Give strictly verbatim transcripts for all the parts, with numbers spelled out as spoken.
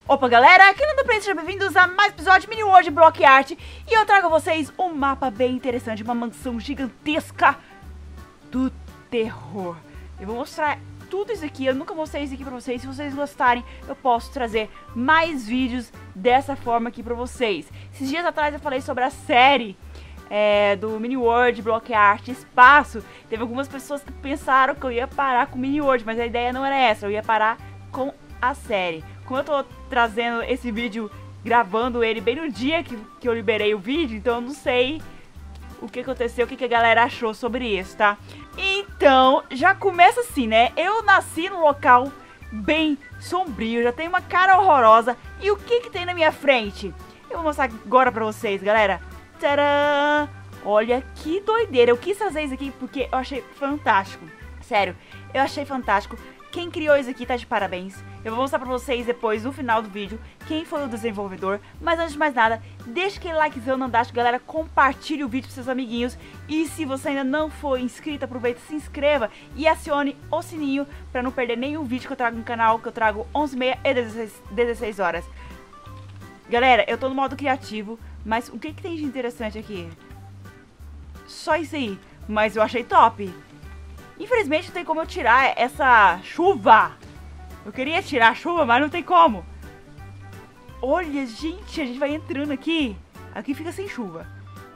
Opa galera, aqui no Play, sejam bem-vindos a mais um episódio de Mini World Block Art. E eu trago a vocês um mapa bem interessante, uma mansão gigantesca do terror. Eu vou mostrar tudo isso aqui, eu nunca mostrei isso aqui pra vocês. Se vocês gostarem, eu posso trazer mais vídeos dessa forma aqui pra vocês. Esses dias atrás eu falei sobre a série é, do Mini World Block Art Espaço. Teve algumas pessoas que pensaram que eu ia parar com o Mini World, mas a ideia não era essa, eu ia parar com a série. Como eu tô trazendo esse vídeo, gravando ele bem no dia que, que eu liberei o vídeo, então eu não sei o que aconteceu, o que, que a galera achou sobre isso, tá? Então, já começa assim, né? Eu nasci num local bem sombrio, já tem uma cara horrorosa. E o que que tem na minha frente? Eu vou mostrar agora pra vocês, galera. Tcharam! Olha que doideira. Eu quis fazer isso aqui porque eu achei fantástico. Sério, eu achei fantástico. Quem criou isso aqui tá de parabéns. Eu vou mostrar pra vocês depois, no final do vídeo, quem foi o desenvolvedor. Mas antes de mais nada, deixa aquele likezão no andaço, galera. Compartilhe o vídeo pros seus amiguinhos. E se você ainda não for inscrito, aproveita, se inscreva e acione o sininho pra não perder nenhum vídeo que eu trago no canal, que eu trago onze e meia e dezesseis horas. Galera, eu tô no modo criativo, mas o que que tem de interessante aqui? Só isso aí, mas eu achei top. Infelizmente não tem como eu tirar essa chuva. Eu queria tirar a chuva, mas não tem como. Olha, gente, a gente vai entrando aqui. Aqui fica sem chuva.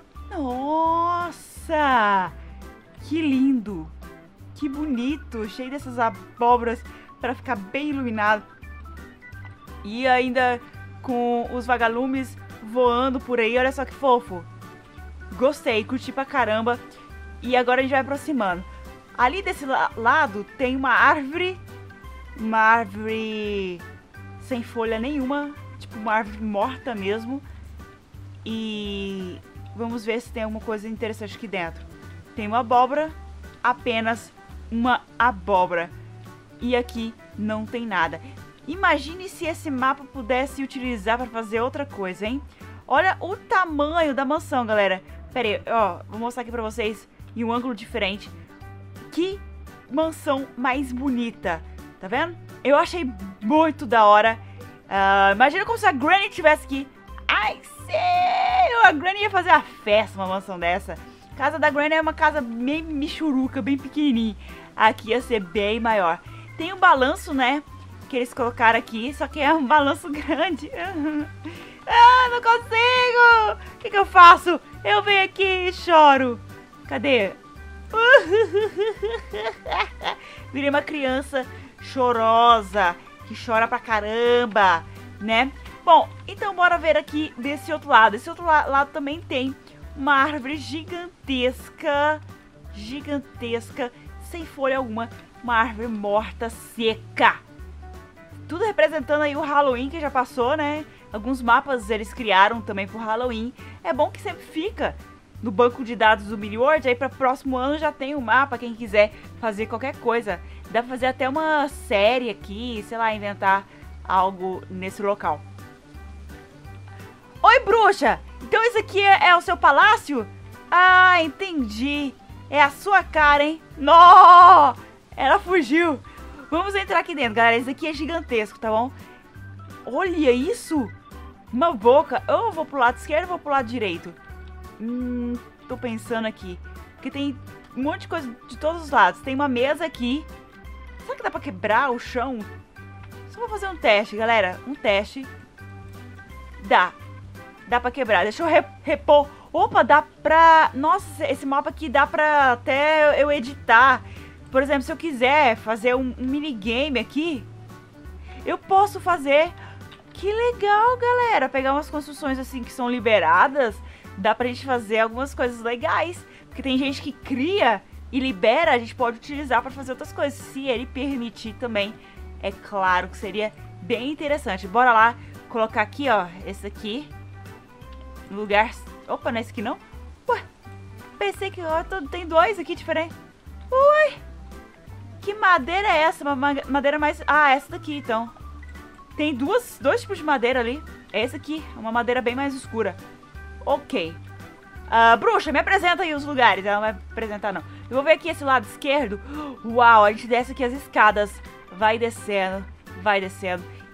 Nossa! Que lindo! Que bonito! Cheio dessas abóboras para ficar bem iluminado. E ainda com os vagalumes voando por aí. Olha só que fofo. Gostei, curti pra caramba. E agora a gente vai aproximando. Ali desse la lado tem uma árvore, uma árvore sem folha nenhuma, tipo uma árvore morta mesmo. E vamos ver se tem alguma coisa interessante aqui dentro. Tem uma abóbora, apenas uma abóbora. E aqui não tem nada. Imagine se esse mapa pudesse utilizar para fazer outra coisa, hein? Olha o tamanho da mansão, galera. Pera aí, ó, vou mostrar aqui pra vocês em um ângulo diferente. Que mansão mais bonita, tá vendo? Eu achei muito da hora. Uh, imagina como se a Granny estivesse aqui. Ai, sério! A Granny ia fazer uma festa, uma mansão dessa. A casa da Granny é uma casa bem michuruca, bem pequenininha. Aqui ia ser bem maior. Tem um balanço, né? Que eles colocaram aqui, só que é um balanço grande. Ah, não consigo! O que que eu faço? Eu venho aqui e choro. Cadê? Virei uma criança chorosa, que chora pra caramba, né? Bom, então bora ver aqui desse outro lado. Esse outro la lado também tem uma árvore gigantesca, gigantesca, sem folha alguma. Uma árvore morta, seca. Tudo representando aí o Halloween que já passou, né? Alguns mapas eles criaram também pro Halloween. É bom que sempre fica no banco de dados do Mini World, aí para próximo ano já tem um mapa, quem quiser fazer qualquer coisa. Dá pra fazer até uma série aqui, sei lá, inventar algo nesse local. Oi, bruxa! Então isso aqui é, é o seu palácio? Ah, entendi. É a sua cara, hein? Nó! Ela fugiu. Vamos entrar aqui dentro, galera. Isso aqui é gigantesco, tá bom? Olha isso! Uma boca. Eu vou pro lado esquerdo ou vou pro lado direito? Hum, tô pensando aqui. Porque tem um monte de coisa de todos os lados. Tem uma mesa aqui. Será que dá pra quebrar o chão? Só vou fazer um teste, galera. Um teste. Dá. Dá pra quebrar. Deixa eu repor. Opa, dá pra... Nossa, esse mapa aqui dá pra até eu editar. Por exemplo, se eu quiser fazer um, um minigame aqui, eu posso fazer. Que legal, galera. Pegar umas construções assim que são liberadas. Dá pra gente fazer algumas coisas legais. Porque tem gente que cria e libera, a gente pode utilizar pra fazer outras coisas. Se ele permitir também, é claro que seria bem interessante. Bora lá colocar aqui, ó, esse aqui. No lugar... Opa, não é esse aqui não? Ué, pensei que ó, tem dois aqui diferentes. Ui, que madeira é essa? Uma madeira mais... Ah, essa daqui então. Tem duas, dois tipos de madeira ali. Essa aqui, uma madeira bem mais escura. Ok. Uh, bruxa, me apresenta aí os lugares. Ela não vai apresentar, não. Eu vou ver aqui esse lado esquerdo. Uau, a gente desce aqui as escadas. Vai descendo, vai descendo. E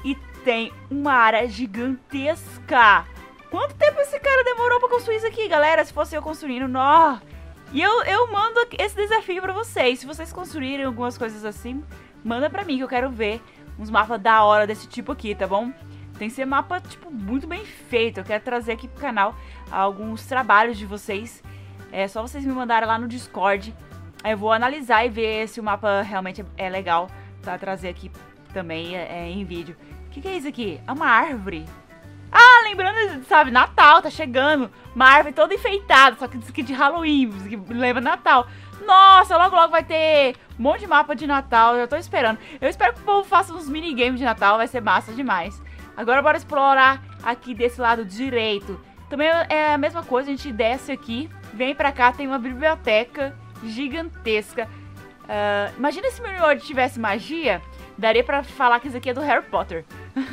tem uma área gigantesca. Quanto tempo esse cara demorou pra construir isso aqui, galera? Se fosse eu construindo, nó. E eu, eu mando esse desafio pra vocês. Se vocês construírem algumas coisas assim, manda pra mim que eu quero ver uns mapas da hora desse tipo aqui, tá bom? Tem que ser mapa, tipo, muito bem feito. Eu quero trazer aqui pro canal alguns trabalhos de vocês. É só vocês me mandarem lá no Discord. Aí eu vou analisar e ver se o mapa realmente é legal pra trazer aqui também é, em vídeo. O que, que é isso aqui? É uma árvore. Ah, lembrando, sabe, Natal tá chegando. Uma árvore toda enfeitada, só que isso aqui de Halloween, que lembra Natal. Nossa, logo logo vai ter um monte de mapa de Natal, eu tô esperando. Eu espero que o povo faça uns minigames de Natal, vai ser massa demais. Agora bora explorar aqui desse lado direito. Também é a mesma coisa, a gente desce aqui, vem pra cá, tem uma biblioteca gigantesca. Uh, imagina se o meu World tivesse magia, daria pra falar que isso aqui é do Harry Potter.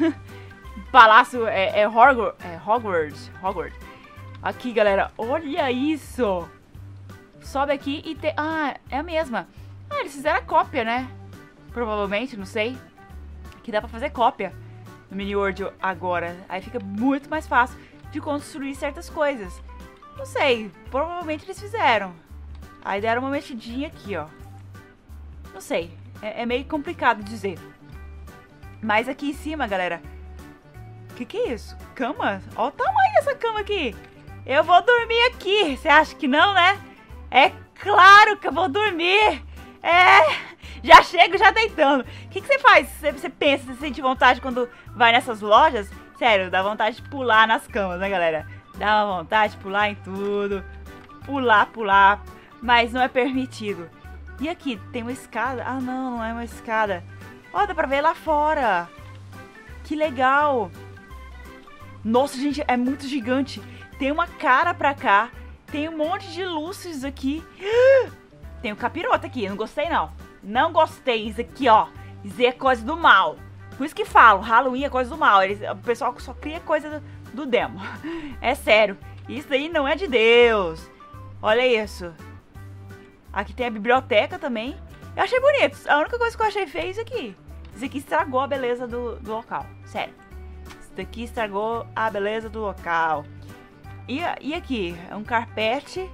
Palácio é, é, Hogwarts, é Hogwarts, Hogwarts. Aqui, galera, olha isso. Sobe aqui e tem... Ah, é a mesma. Ah, eles fizeram a cópia, né? Provavelmente, não sei. Que dá pra fazer cópia no Mini World agora. Aí fica muito mais fácil de construir certas coisas. Não sei, provavelmente eles fizeram. Aí deram uma mexidinha aqui, ó. Não sei, é, é meio complicado dizer. Mas aqui em cima, galera... O que que é isso? Cama? Olha o tamanho dessa cama aqui. Eu vou dormir aqui. Você acha que não, né? É claro que eu vou dormir. É... Já chego já deitando. O que que você faz? Você, você pensa, você sente vontade quando vai nessas lojas? Sério, dá vontade de pular nas camas, né, galera? Dá uma vontade de pular em tudo. Pular, pular. Mas não é permitido. E aqui, tem uma escada? Ah, não, não é uma escada. Ó, dá pra ver lá fora. Que legal. Nossa, gente, é muito gigante. Tem uma cara pra cá. Tem um monte de luzes aqui. Tem um capiroto aqui, não gostei não. Não gostei, isso aqui, ó. Isso é coisa do mal. Por isso que falo, Halloween é coisa do mal. Eles, o pessoal só cria coisa do, do demo. É sério. Isso aí não é de Deus. Olha isso. Aqui tem a biblioteca também. Eu achei bonito. A única coisa que eu achei feia é isso aqui. Isso aqui estragou a beleza do, do local. Sério. Isso daqui estragou a beleza do local. E, e aqui? É um carpete.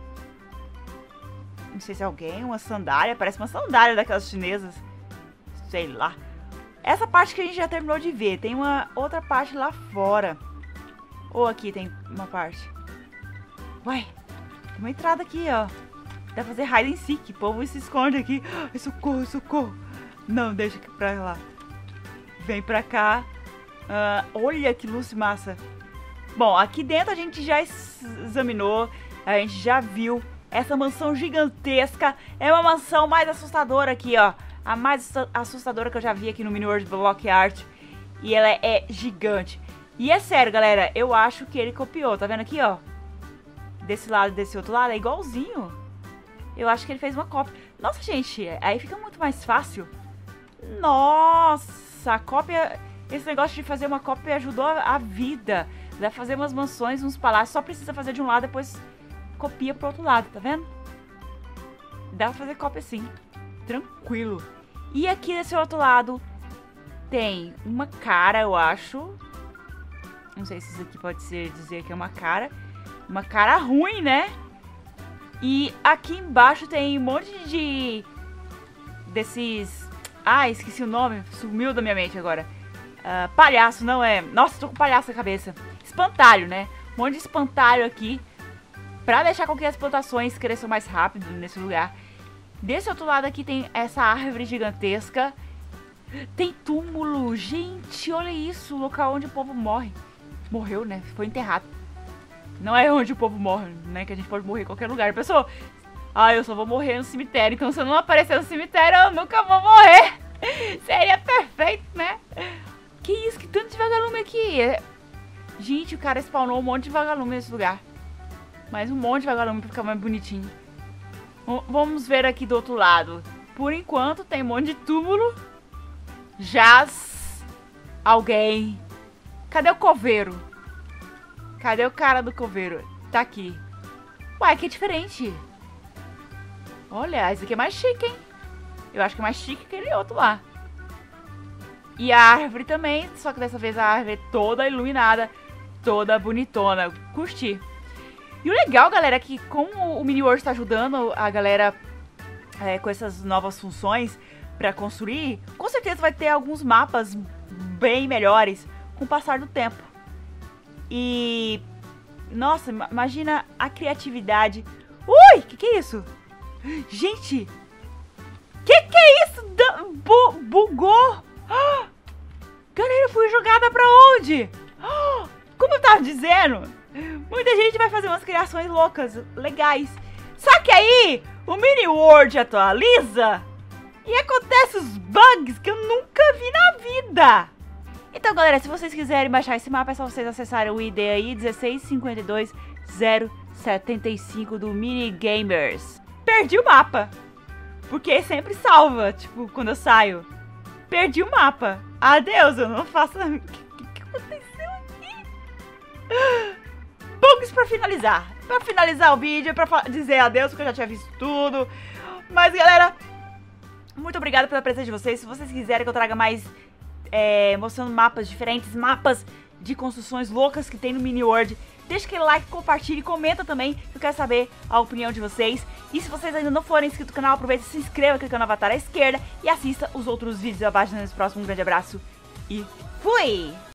Não sei se é alguém. Uma sandália. Parece uma sandália daquelas chinesas. Sei lá. Essa parte que a gente já terminou de ver. Tem uma outra parte lá fora. Ou aqui tem uma parte. Ué. Tem uma entrada aqui, ó. Dá pra fazer hide and seek. O povo se esconde aqui. Ai, socorro, socorro. Não, deixa aqui pra lá. Vem pra cá. Uh, olha que luz massa. Bom, aqui dentro a gente já examinou. A gente já viu essa mansão gigantesca. É uma mansão mais assustadora aqui, ó. A mais assustadora que eu já vi aqui no Mini World Block Art. E ela é gigante. E é sério, galera. Eu acho que ele copiou. Tá vendo aqui, ó? Desse lado e desse outro lado. É igualzinho. Eu acho que ele fez uma cópia. Nossa, gente. Aí fica muito mais fácil. Nossa, a cópia... Esse negócio de fazer uma cópia ajudou a vida. Dá pra fazer umas mansões, uns palácios. Só precisa fazer de um lado, depois copia pro outro lado, tá vendo? Dá pra fazer cópia assim. Tranquilo. E aqui desse outro lado tem uma cara, eu acho. Não sei se isso aqui pode ser dizer que é uma cara. Uma cara ruim, né? E aqui embaixo tem um monte de... Desses... Ah, esqueci o nome. Sumiu da minha mente agora. Uh, palhaço, não é? Nossa, tô com palhaço na cabeça. Espantalho, né? Um monte de espantalho aqui. Pra deixar com que as plantações cresçam mais rápido nesse lugar. Desse outro lado aqui tem essa árvore gigantesca. Tem túmulo. Gente, olha isso. O local onde o povo morre. Morreu, né? Foi enterrado. Não é onde o povo morre, né? Que a gente pode morrer em qualquer lugar. Pessoal, ah, eu só vou morrer no cemitério. Então se eu não aparecer no cemitério, eu nunca vou morrer. Seria perfeito, né? Que isso? Que tanto de vagalume aqui. Gente, o cara spawnou um monte de vagalume nesse lugar. Mais um monte de vagalume pra ficar mais bonitinho. V vamos ver aqui do outro lado. Por enquanto tem um monte de túmulo. Jaz. Alguém. Cadê o coveiro? Cadê o cara do coveiro? Tá aqui. Uai, que diferente. Olha, esse aqui é mais chique, hein? Eu acho que é mais chique que aquele outro lá. E a árvore também, só que dessa vez a árvore é toda iluminada, toda bonitona. Curti. E o legal, galera, é que como o Mini World está ajudando a galera é, com essas novas funções para construir, com certeza vai ter alguns mapas bem melhores com o passar do tempo. E... nossa, imagina a criatividade. Ui, que que é isso? Gente, que que é isso? Bu bugou. Ah, galera, eu fui jogada pra onde? Ah, como eu tava dizendo, muita gente vai fazer umas criações loucas, legais. Só que aí, o Mini World atualiza e acontece os bugs que eu nunca vi na vida. Então, galera, se vocês quiserem baixar esse mapa, é só vocês acessarem o I D aí, um seis cinco dois zero sete cinco do Mini Gamers. Perdi o mapa, porque sempre salva, tipo, quando eu saio. Perdi o mapa. Adeus, eu não faço... O que, que aconteceu aqui? Bugs pra finalizar. Pra finalizar o vídeo, pra dizer adeus, porque eu já tinha visto tudo. Mas, galera, muito obrigada pela presença de vocês. Se vocês quiserem que eu traga mais... É, mostrando mapas diferentes, mapas de construções loucas que tem no Mini World, deixa aquele like, compartilhe, comenta também, eu quero saber a opinião de vocês. E se vocês ainda não forem inscritos no canal, aproveita e se inscreva clicando no avatar à esquerda e assista os outros vídeos abaixo nesse próximo. Um grande abraço e fui!